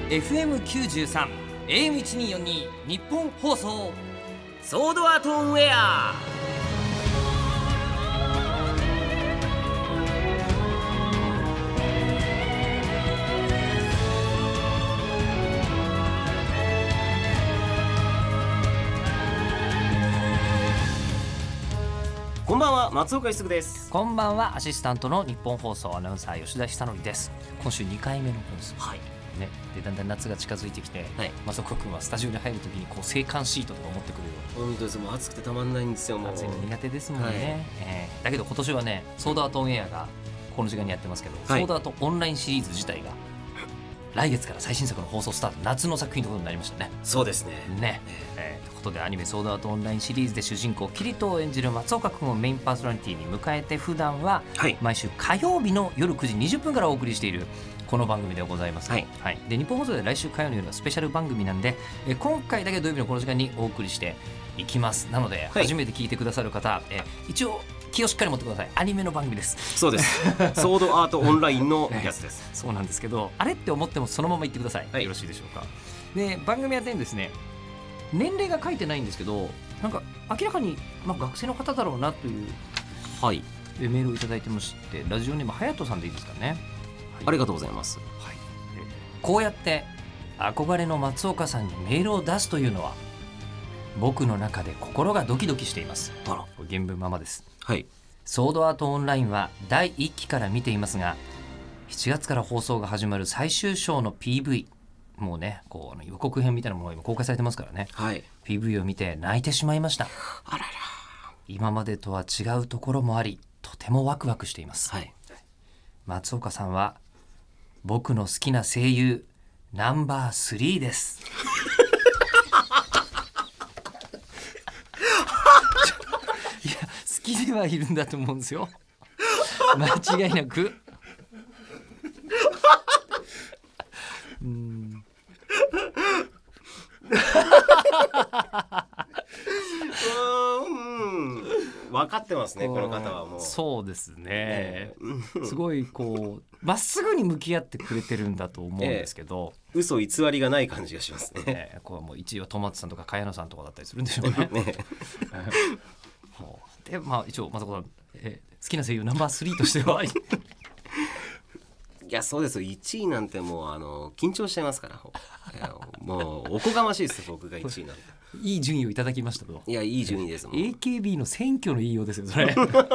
FM93 AM1242 日本放送ソードアートオンエア。 こんばんは、松岡一嗣です。 こんばんは、アシスタントの日本放送アナウンサー吉田久典です。今週2回目の放送、はいね、でだんだん夏が近づいてきて、はい、松岡君はスタジオに入るときにこう制汗シートとか持ってくるよ。 本当です。もう暑くてたまんないんですよ。もう暑いの苦手ですもんね、はい。だけど今年はね、ソードアートオンエアがこの時間にやってますけど、はい、ソードアートオンラインシリーズ自体が来月から最新作の放送スタート、夏の作品ということになりましたね。 そうですね。 ということで、アニメソードアートオンラインシリーズで主人公キリトを演じる松岡君をメインパーソナリティに迎えて、普段は毎週火曜日の夜9時20分からお送りしているこの番組でございます。はいはい、で日本放送で来週火曜の夜はスペシャル番組なんで、今回だけ土曜日のこの時間にお送りしていきます。なので、初めて聞いてくださる方、一応気をしっかり持ってください。アニメの番組です。 そうです。ソードアートオンラインのやつです。 そうなんですけど、あれって思ってもそのまま言ってください、はい、よろしいでしょうか。で番組やってんですね、年齢が書いてないんですけど、なんか明らかに、学生の方だろうなという、はい、メールをいただいてまして、ラジオネームはやとさんでいいですかね、はい、 ありがとうございます、 はい。こうやって憧れの松岡さんにメールを出すというのは僕の中で心がドキドキしています。原文ままです。はい。ソードアートオンラインは第1期から見ていますが、7月から放送が始まる最終章の PV、 もうね、こう予告編みたいなものが今公開されてますからね、はい、PV を見て泣いてしまいました。あらら。今までとは違うところもあり、とてもワクワクしています、はい。松岡さんは僕の好きな声優ナンバー3です。いや、好きではいるんだと思うんですよ、間違いなく。 分かってますね、この方は。もうそうですね、すごいこうまっすぐに向き合ってくれてるんだと思うんですけど、 嘘偽りがない感じがしますね。 こうもう一応トマトさんとか茅野さんとかだったりするんでしょうね。で一応松岡さん、好きな声優ナンバー3としてはいや、そうですよ。1位なんてもう緊張しちゃいますから。もうおこがましいです、僕が1位なんて。 いい順位をいただきましたと。 いや、いい順位ですもん。 AKB の選挙の言いようですよ、それ。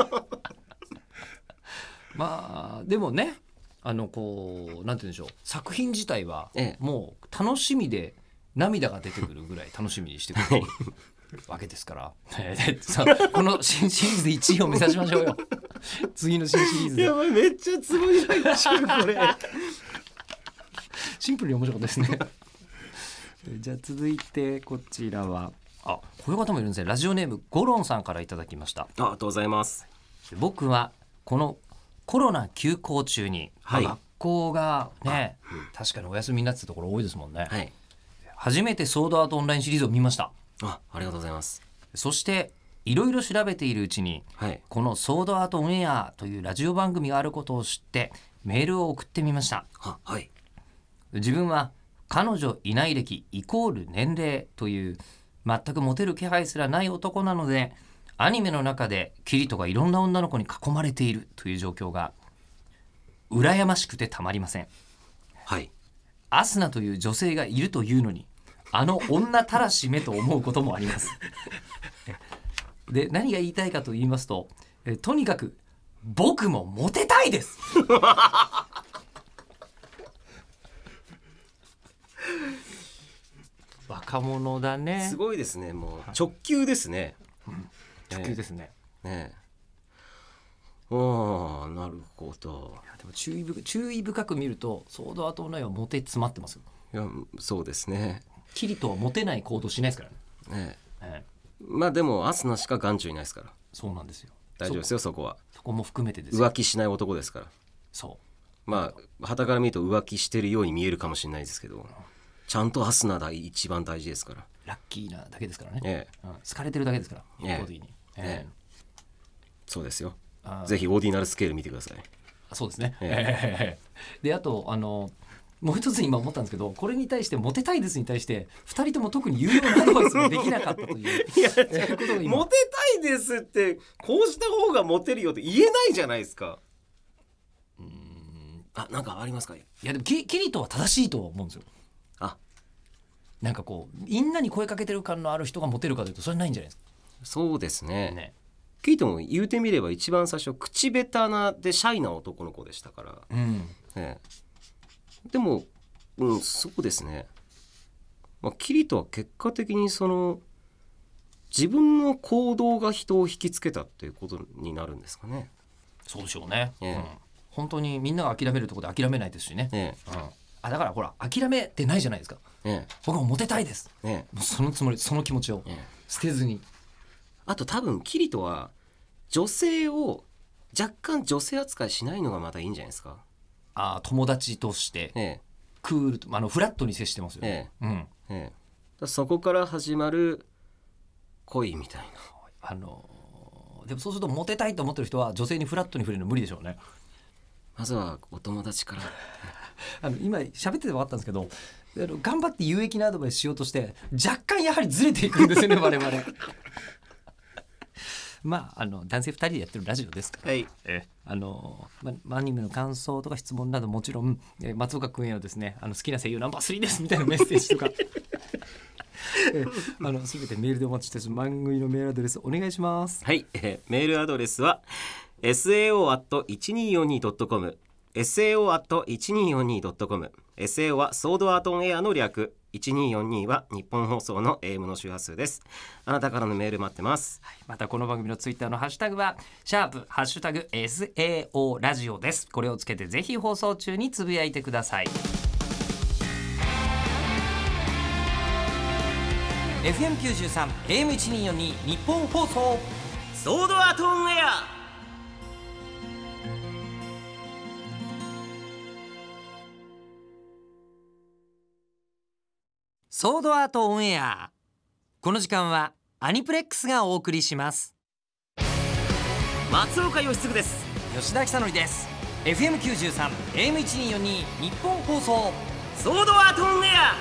でもね、こうなんて言うんでしょう、作品自体はもう楽しみで涙が出てくるぐらい楽しみにしてくれるわけですから、この新シリーズで1位を目指しましょうよ。次の新シリーズで。 やばい、めっちゃツボに入っちゃうこれ。 シンプルに面白かったですね。じゃあ続いてこちらは、こういう方もいるんですね。ラジオネームゴロンさんからいただきました。 ありがとうございます。 僕はこのコロナ休校中に、学校がね、確かにお休みになってたところ多いですもんね、はい、初めてソードアートオンラインシリーズを見ました。 ありがとうございます。そしていろいろ調べているうちに、このソードアートオンエアというラジオ番組があることを知ってメールを送ってみました。はい、自分は彼女いない歴イコール年齢という全くモテる気配すらない男なので、アニメの中でキリトがいろんな女の子に囲まれているという状況が羨ましくてたまりません。はい、アスナという女性がいるというのに、女たらしめと思うこともあります。で、何が言いたいかと言いますと、とにかく僕もモテたいです。若者だね。 すごいですね。もう直球ですね。 直球ですね。 なるほど。 でも注意深く見ると、ソードアートオンラインはモテ詰まってますよ。 いや、そうですね。 キリトはモテない行動しないですからね。 でもアスナしか眼中いないですから。 そうなんですよ。 大丈夫ですよ、そこは。 そこも含めてですよ。 浮気しない男ですから。そう。傍から見ると浮気してるように見えるかもしれないですけど、ちゃんとアスナが一番大事ですから。 ラッキーなだけですからね。好かれてるだけですから、一方的に。 そうですよ。ぜひオーディナルスケール見てください。 そうですね。で、あともう一つ今思ったんですけど、これに対してモテたいですに対して2人とも特に有用なアドバイスができなかったといういやことが今モテたいですってこうした方がモテるよって言えないじゃないですか。なんかありますか。いやでもキリトは正しいと思うんですよ。なんかこうみんなに声かけてる感のある人がモテるかというとそれないんじゃないですか。 そうですね。キリトも言うてみれば一番最初口下手なでシャイな男の子でしたから、でも、そうですね、キリトは結果的にその自分の行動が人を引きつけたっていうことになるんですかね。 そうでしょうね、本当にみんなが諦めるところで諦めないですしね、だからほら諦めてないじゃないですか、僕もモテたいです、もうそのつもり、その気持ちを捨てずに、 あと多分キリトは女性を若干女性扱いしないのがまたいいんじゃないですか。 友達として、クールとフラットに接してますよね、 そこから始まる恋みたいな。 でもそうするとモテたいと思ってる人は女性にフラットに触れるの無理でしょうね。 まずはお友達から今喋ってて分かったんですけど、頑張って有益なアドバイスしようとして若干やはりずれていくんですよね我々男性2人でやってるラジオですから、アニメの感想とか質問などもちろん、松岡君へのですね好きな声優ナンバー3ですみたいなメッセージとか全てメールでお待ちして番組のメールアドレスお願いします。 はい、メールアドレスは sao@1242.com sao@1242.com sao はソードアートオンエアの略、1242は日本放送の AM の周波数です。あなたからのメール待ってます。 またこの番組のツイッターのハッシュタグは#SAO ラジオです。これをつけてぜひ放送中につぶやいてください。FM93 AM1242 日本放送ソードアートオンエア。 ソードアートオンエア。この時間はアニプレックスがお送りします。 松岡義嗣です。 吉田久典です。 FM93 AM1242 日本放送ソードアートオンエア。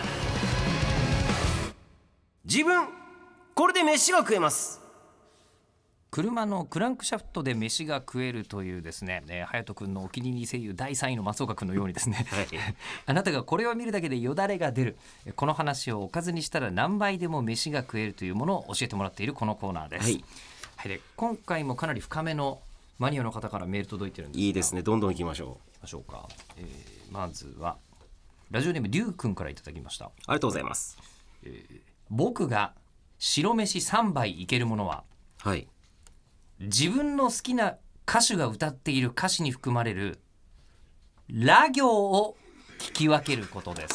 自分これで飯が食えます。 車のクランクシャフトで飯が食えるというですね、隼人君のお気に入り声優第3位の松岡君のようにですね、あなたがこれを見るだけでよだれが出る、この話をおかずにしたら何倍でも飯が食えるというものを教えてもらっているこのコーナーです。で今回もかなり深めのマニアの方からメール届いてるんですが、 いいですね、どんどん行きましょうか。まずはラジオネームリュウ君からいただきました。 ありがとうございます。 僕が白飯3杯いけるものは、自分の好きな歌手が歌っている歌詞に含まれるラ行を聞き分けることです。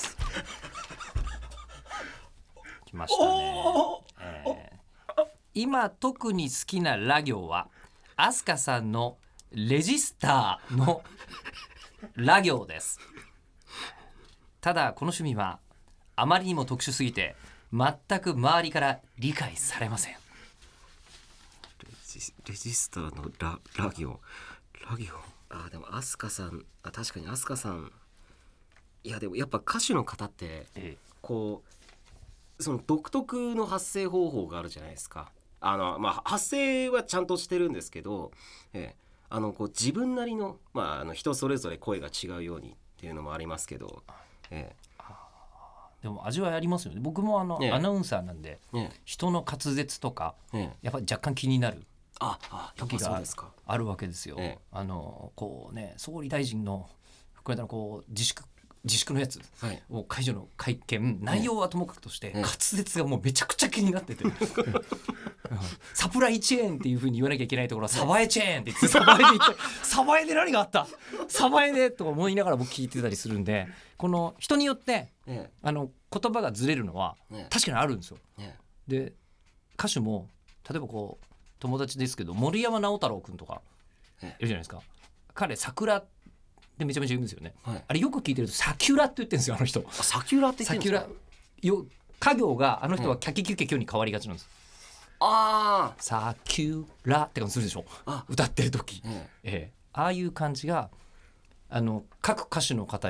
来ましたね。今特に好きなラ行はアスカさんのレジスターのラ行です。ただこの趣味はあまりにも特殊すぎて全く周りから理解されません。 レジスターのラ行でもアスカさん、確かにアスカさん、いやでもやっぱ歌手の方って、こうその独特の発声方法があるじゃないですか。発声はちゃんとしてるんですけど、こう自分なりの、人それぞれ声が違うようにっていうのもありますけど、 でも味わいありますよね。僕もアナウンサーなんで、人の滑舌とか、やっぱり若干気になる時があるわけですよ。こうね、総理大臣のこれこう自粛のやつを解除の会見、内容はともかくとして滑舌がもうめちゃくちゃ気になっててサプライチェーンっていう風に言わなきゃいけないところはサバエチェーンって言ってサバエで言ってサバエで何があったサバエでとか思いながら僕聞いてたりするんで、この人によって言葉がずれるのは確かにあるんですよ。で歌手も例えばこう友達ですけど森山直太朗君とかいるじゃないですか。彼桜でめちゃめちゃ言うんですよね、あれよく聞いてるとサキュラって言ってるんですよ、あの人。 サキュラって言ってるんですか。家業があの人はキャキキュキャキュに変わりがちなんです。サキュラって感じするでしょ、歌ってる時、ああいう感じが各歌手の方に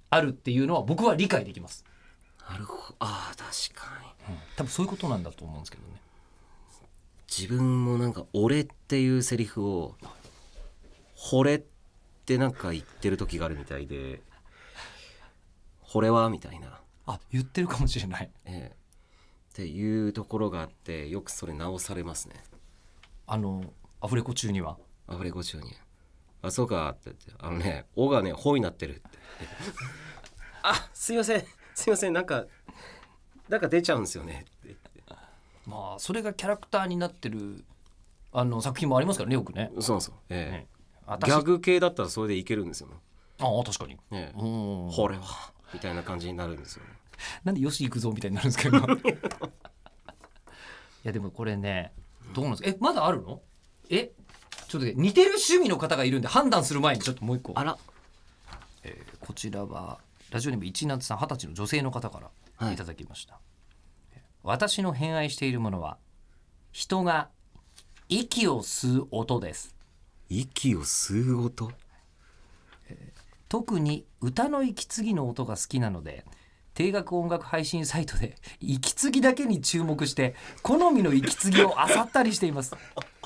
あるっていうのは僕は理解できます。 なるほど。ああ、確かに、 多分そういうことなんだと思うんですけどね。 自分もなんか俺っていうセリフを惚れってなんか言ってる時があるみたいで、惚れはみたいな、 言ってるかもしれない、 っていうところがあって、よくそれ直されますね。 アフレコ中には。 アフレコ中にあ、そうかって言って、おがね、ほになってるってすいませんすいません、なんか出ちゃうんですよねって言って、 まあそれがキャラクターになってる作品もありますからね、よくね。 そうそう、ギャグ系だったらそれでいけるんですよね。 確かに、 これはみたいな感じになるんですよね。 なんでよし行くぞみたいになるんですけどいやでもこれね、どうなんですか。まだあるの？ちょっと似てる趣味の方がいるんで判断する前にちょっともう一個。 あら、 こちらはラジオネーム一夏さん、20歳の女性の方からいただきました、私の偏愛しているものは人が息を吸う音です。 息を吸う音、 特に歌の息継ぎの音が好きなので、定額音楽配信サイトで息継ぎだけに注目して好みの息継ぎを漁ったりしています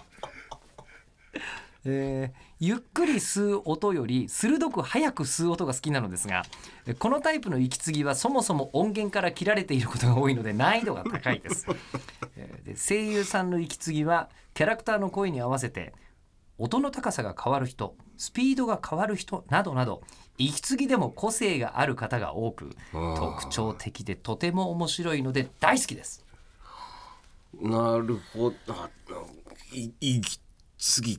ゆっくり吸う音より鋭く早く吸う音が好きなのですが、このタイプの息継ぎはそもそも音源から切られていることが多いので難易度が高いですで、声優さんの息継ぎはキャラクターの声に合わせて音の高さが変わる人、スピードが変わる人などなど、息継ぎでも個性がある方が多く特徴的でとても面白いので大好きです。 なるほど。息継ぎ、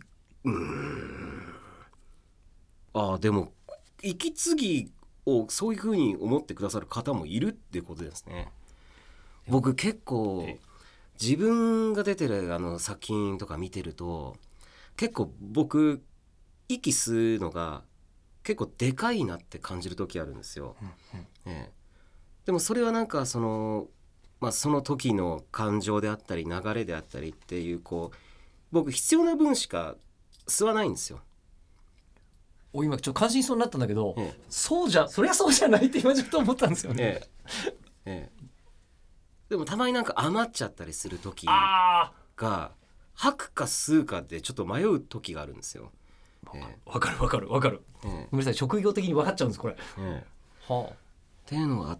でも息継ぎをそういう風に思ってくださる方もいるってことですね。僕結構自分が出てる作品とか見てると、結構僕息吸うのが結構でかいなって感じる時あるんですよ、でもそれはなんかその時の感情であったり流れであったりっていう、僕必要な分しか吸わないんですよ。 今ちょっと感心しそうになったんだけど、そりゃそうじゃないって今ちょっと思ったんですよね、 でもたまになんか余っちゃったりする時が吐くか吸うかでちょっと迷う時があるんですよ。 わかる、ごめんなさい、職業的に分かっちゃうんですこれ、 っていうのがあって、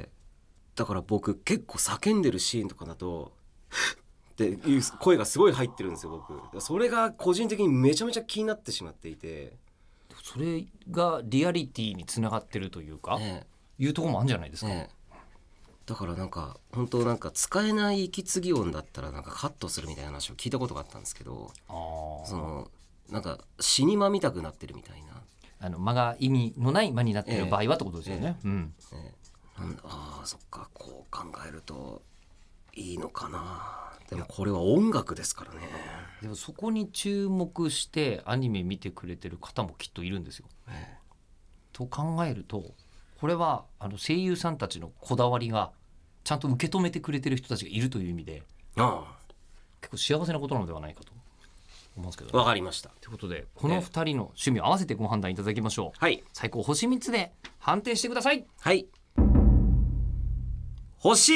だから僕結構叫んでるシーンとかだとっていう声がすごい入ってるんですよ僕。それが個人的にめちゃめちゃ気になってしまっていて、 それがリアリティにつながってるというか、いうところもあるんじゃないですか、 だからなんか本当なんか使えない息継ぎ音だったらなんかカットするみたいな話を聞いたことがあったんですけど、なんか死に間見たくなってるみたいな、 間が意味のない間になってる場合はってことですよね。 そっか、こう考えるといいのかな。でもこれは音楽ですからね。 でもそこに注目してアニメ見てくれてる方もきっといるんですよ、と考えると、これは声優さんたちのこだわりがちゃんと受け止めてくれてる人たちがいるという意味で、結構幸せなことなのではないかと思うんですけど、 わかりました。 ということでこの2人の趣味を合わせてご判断いただきましょう。最高星3つで判定してください。 星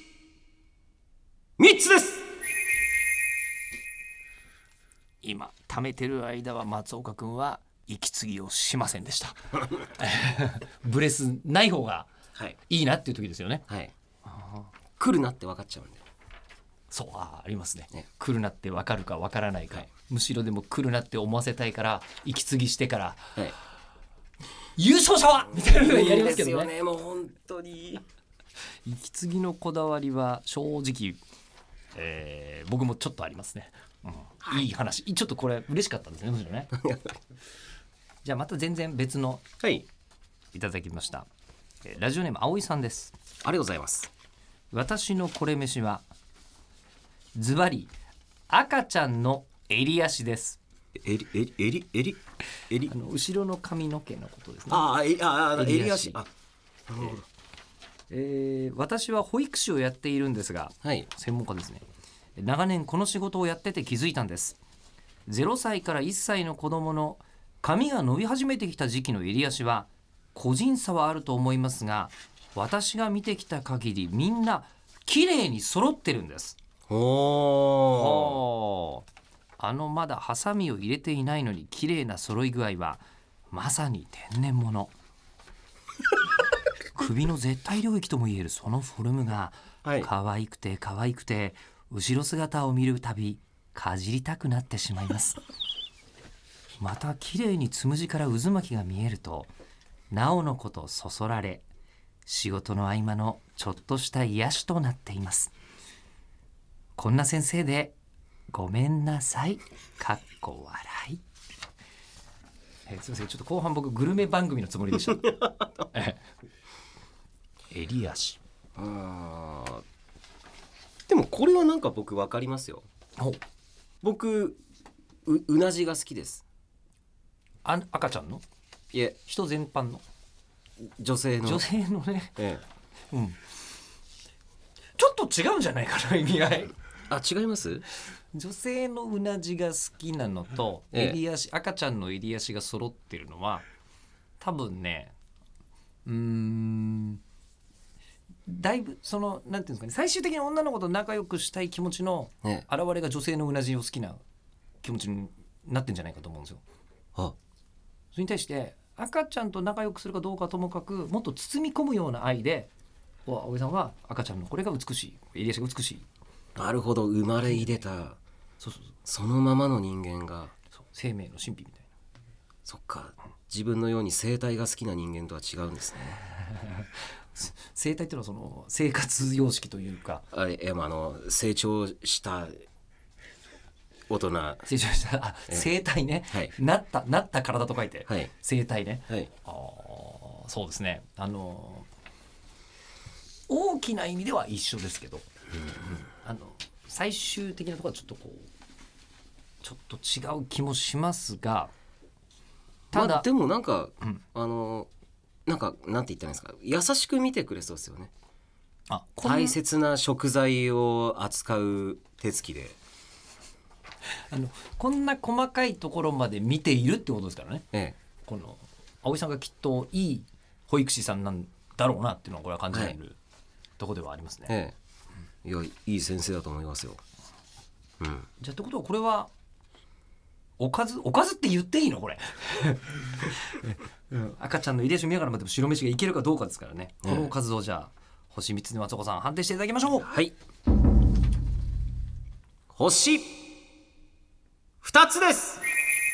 3つです。 今貯めてる間は松岡君は息継ぎをしませんでしたブレスない方がいいなっていう時ですよね。 来るなって分かっちゃうんで。 そう、ありますね。来るなって分かるか分からないか、むしろでも来るなって思わせたいから息継ぎしてから、優勝者はみたいなのやりますけどね。 もう本当に息継ぎのこだわりは正直、僕もちょっとありますね、いい話、ちょっとこれ嬉しかったんですね、むしろねじゃあまた全然別のいただきました、ラジオネーム葵さんです。 ありがとうございます。 私のこれ飯はズバリ赤ちゃんの襟足です。 襟後ろの髪の毛のことですね。 襟足。なるほど。 私は保育士をやっているんですが、専門家ですね。長年この仕事をやってて気づいたんです。0歳から1歳の子供の髪が伸び始めてきた時期の襟足は個人差はあると思いますが、私が見てきた限りみんな綺麗に揃ってるんです。 おー、まだハサミを入れていないのに綺麗な揃い具合はまさに天然物。首の絶対領域ともいえるそのフォルムが可愛くて可愛くて、後ろ姿を見るたびかじりたくなってしまいます。また綺麗につむじから渦巻きが見えるとなおのことそそられ、仕事の合間のちょっとした癒しとなっています。こんな先生でごめんなさい。かっこ笑い。すいません、ちょっと後半僕グルメ番組のつもりでした。襟足。 でもこれはなんか僕分かりますよ。僕 うなじが好きです。 赤ちゃんの？ いえ、 人全般の？ 女性のね、うん、ちょっと違うんじゃないかな、意味合い。 違います？ 女性のうなじが好きなのと、襟足、赤ちゃんの襟足が揃ってるのは多分ね、だいぶそのなんていうんですかね、最終的に女の子と仲良くしたい気持ちの表れが女性のうなじを好きな気持ちになってんじゃないかと思うんですよ。それに対して赤ちゃんと仲良くするかどうかともかく、もっと包み込むような愛で、葵さんは赤ちゃんのこれが美しい、襟足が美しい。 なるほど、生まれ入れたそのままの人間が生命の神秘みたいな。 そっか、自分のように生態が好きな人間とは違うんですね。 生態っていうのはその生活様式というか、 成長した大人、 成長した生態ね、なった体と書いて、生態ね、そうですね、大きな意味では一緒ですけど、最終的なところはちょっと違う気もしますが、ただ、 でもなんか、なんて言ったらいいんですか、優しく見てくれそうですよね。大切な食材を扱う手つきで、 こんな細かいところまで見ているってことですからね、この葵さんがきっといい保育士さんなんだろうなっていうのはこれは感じられる、ところではありますね。 いや、いい先生だと思いますよ。 じゃあってことはこれはおかずって言っていいのこれ。赤ちゃんの遺伝子見ながらでも白飯がいけるかどうかですからね、このおかずをじゃあ星3つで松岡さん判定していただきましょう。 はい、星2つです。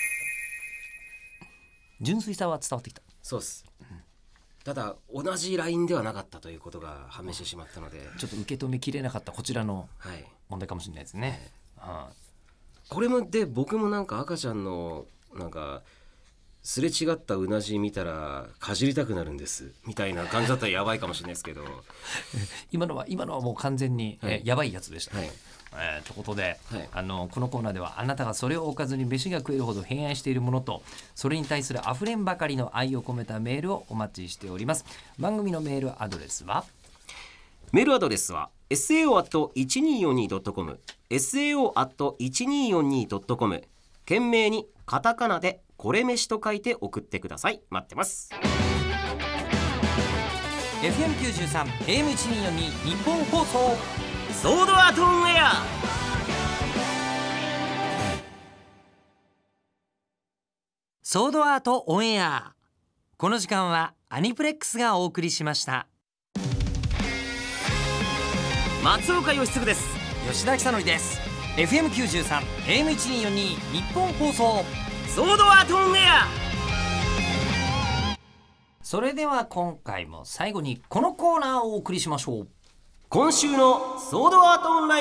純粋さは伝わってきた。 そうです、ただ同じラインではなかったということが判明してしまったので、 ちょっと受け止めきれなかったこちらの問題かもしれないですね。 これもで、僕もなんか赤ちゃんのなんかすれ違ったうなじ見たらかじりたくなるんですみたいな感じだったらやばいかもしれないですけど今のはもう完全に、やばいやつでした。ということで、このコーナーではあなたがそれをおかずに飯が食えるほど偏愛しているものと、それに対するあふれんばかりの愛を込めたメールをお待ちしております。番組のメールアドレスは sao@1242.com sao@1242.com、 懸命にカタカナでこれ飯と書いて送ってください。待ってます。 FM93 AM1242 日本放送ソードアートオンエア。 ソードアートオンエア。この時間はアニプレックスがお送りしました。 松岡義嗣です。 吉田久典です。 FM93 AM1242 日本放送ソードアートオンエア。 それでは今回も最後にこのコーナーをお送りしましょう。 今週のソードアートオンライン。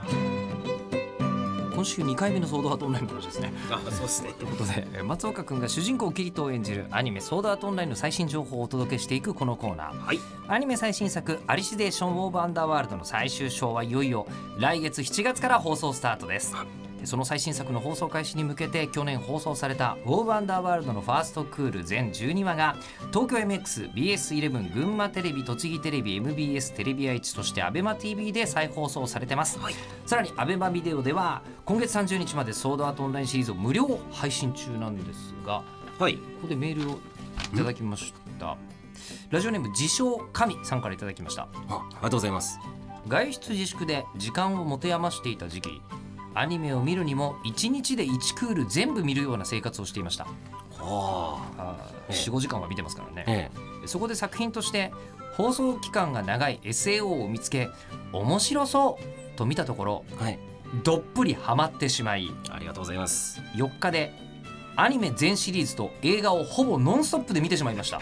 今週2回目のソードアートオンラインの話ですね。 そうですね。 ということで、松岡くんが主人公キリトを演じるアニメソードアートオンラインの最新情報をお届けしていくこのコーナー、アニメ最新作アリシデーションウォーブアンダーワールドの最終章はいよいよ来月7月から放送スタートです。その最新作の放送開始に向けて去年放送されたウォーブアンダーワールドのファーストクール全12話が東京 MX、BS11、群馬テレビ、栃木テレビ、MBS テレビ愛知、そして ABEMATV で再放送されてます。さらに ABEMA ビデオでは今月30日までソードアートオンラインシリーズを無料配信中なんですが、ここでメールをいただきました。ラジオネーム自称神さんからいただきました。 ありがとうございます。 外出自粛で時間を持て余していた時期、アニメを見るにも1日で1クール全部見るような生活をしていました。4、5時間は見てますからね、そこで作品として放送期間が長い SAO を見つけ、面白そうと見たところ、どっぷりハマってしまい、 ありがとうございます。 4日でアニメ全シリーズと映画をほぼノンストップで見てしまいました。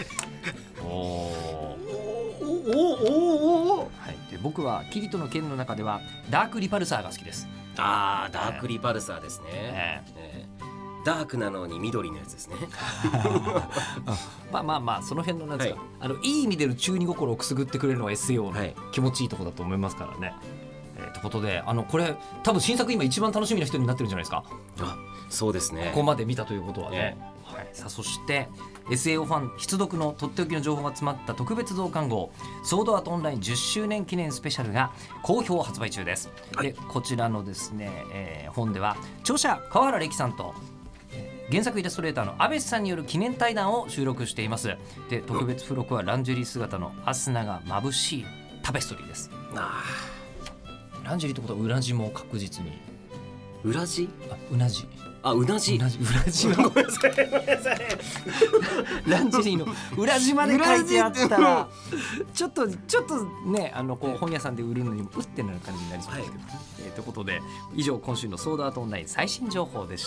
で僕はキリトの剣の中ではダークリパルサーが好きです。 ダークリパルサーですね、ダークなのに緑のやつですね。 まあその辺のなんですか、いい意味での中二心をくすぐってくれるのは SAO の気持ちいいところだと思いますからね。ということでこれ多分新作今一番楽しみな人になってるんじゃないですか。 そうですね。 ここまで見たということはね、さあそして SAO ファン必読のとっておきの情報が詰まった特別増刊号ソードアートオンライン10周年記念スペシャルが好評発売中です。でこちらのですね、本では著者川原歴さんと原作イラストレーターの安倍さんによる記念対談を収録しています。で特別付録はランジェリー姿のアスナが眩しいタペストリーです。ランジェリーってことは裏地も確実に裏地？ うなじ。 うなじ。 裏地のごめんなさい。ランジェリーの裏地まで書いてあったらちょっとねこう本屋さんで売るのにもうってなる感じになりそうですけど、ということで以上今週のソードアートオンライン最新情報でした。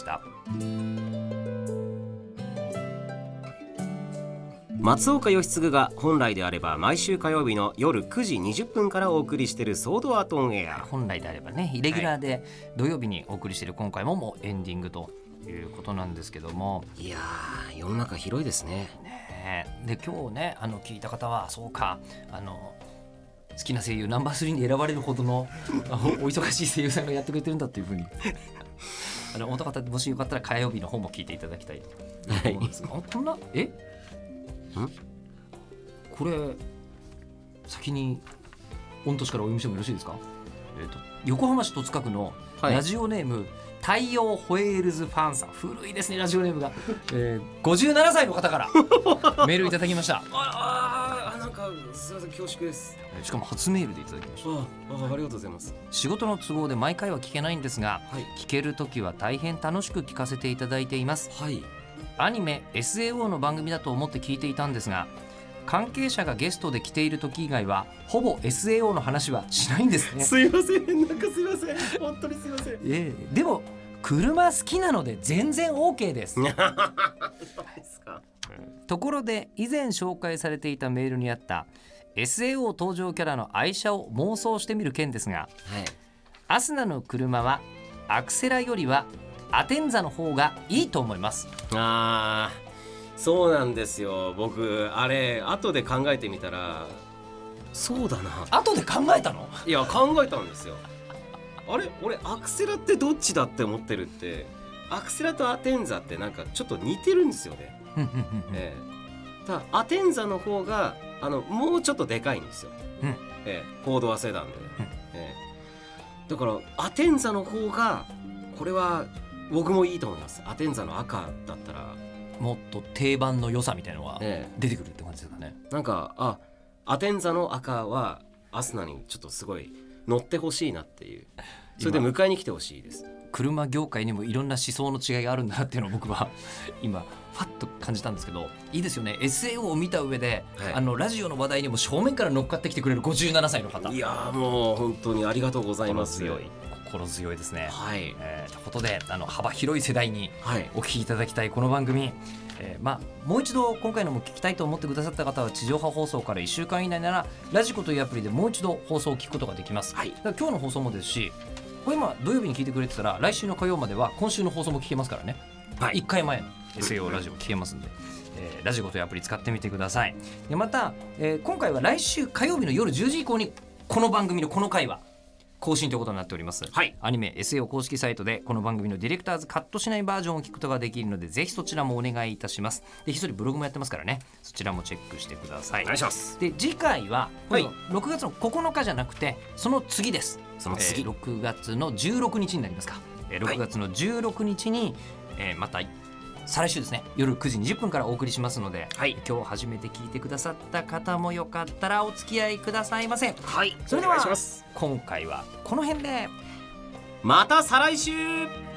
松岡義嗣が本来であれば毎週火曜日の夜9時20分からお送りしているソードアートオンエア。 本来であればねイレギュラーで土曜日にお送りしている今回ももうエンディングということなんですけども、 いやー世の中広いですね。 で今日ね聞いた方はそうか好きな声優ナンバー3に選ばれるほどのお忙しい声優さんがやってくれてるんだっていうふうにお方もしよかったら火曜日の方も聞いていただきたいと思うんですが、こんなこれ先に御年からお読みしてもよろしいですか。横浜市戸塚区のラジオネーム、太陽ホエールズファンさん、古いですねラジオネームが、57歳の方からメールいただきました。 なんかすいません恐縮です。 しかも初メールでいただきました。 ありがとうございます。 仕事の都合で毎回は聞けないんですが、聞けるときは大変楽しく聞かせていただいています。アニメ SAO の番組だと思って聞いていたんですが、関係者がゲストで来ている時以外はほぼ SAO の話はしないんですね。 すいません、なんかすいません、本当にすいません。 でも車好きなので全然 OK です。ところで以前紹介されていたメールにあった SAO 登場キャラの愛車を妄想してみる件ですが、アスナの車はアクセラよりはアテンザの方がいいと思います。 そうなんですよ。僕あれ後で考えてみたらそうだな。 後で考えたの？ いや考えたんですよ。あれ俺アクセラってどっちだって思ってるって、アクセラとアテンザってなんかちょっと似てるんですよね。ただアテンザの方がもうちょっとでかいんですよ。4ドアセダンで、だからアテンザの方がこれは僕もいいと思います。アテンザの赤だったらもっと定番の良さみたいなのが出てくるって感じですかね。 なんかアテンザの赤はアスナにちょっとすごい乗ってほしいなっていう、それで迎えに来てほしいです。 車業界にもいろんな思想の違いがあるんだなっていうのを僕は今ファッと感じたんですけど、いいですよね。 SAO を見た上で、ラジオの話題にも正面から乗っかってきてくれる57歳の方。 いやもう本当にありがとうございます。 心強いですね。ということで幅広い世代にお聞きいただきたいこの番組、もう一度今回のも聞きたいと思ってくださった方は地上波放送から1週間以内ならラジコというアプリでもう一度放送を聞くことができます。だから今日の放送もですし、これ今土曜日に聞いてくれてたら来週の火曜までは今週の放送も聞けますからね。1回前の SAO ラジオ聞けますんで、ラジコというアプリ使ってみてください。でまた、今回は来週火曜日の夜10時以降にこの番組のこの回は更新ということになっております。アニメ SAO 公式サイトでこの番組のディレクターズカットしないバージョンを聞くことができるので、ぜひそちらもお願いいたします。でひっそりブログもやってますからね、そちらもチェックしてください。 お願いします。 で次回は6月の9日じゃなくてその次です。その次、6月の16日になりますか。6月の16日に、また再来週ですね、夜9時20分からお送りしますので、 はい、 今日初めて聞いてくださった方もよかったらお付き合いくださいませ。 はい、 それでは今回はこの辺で、 また再来週。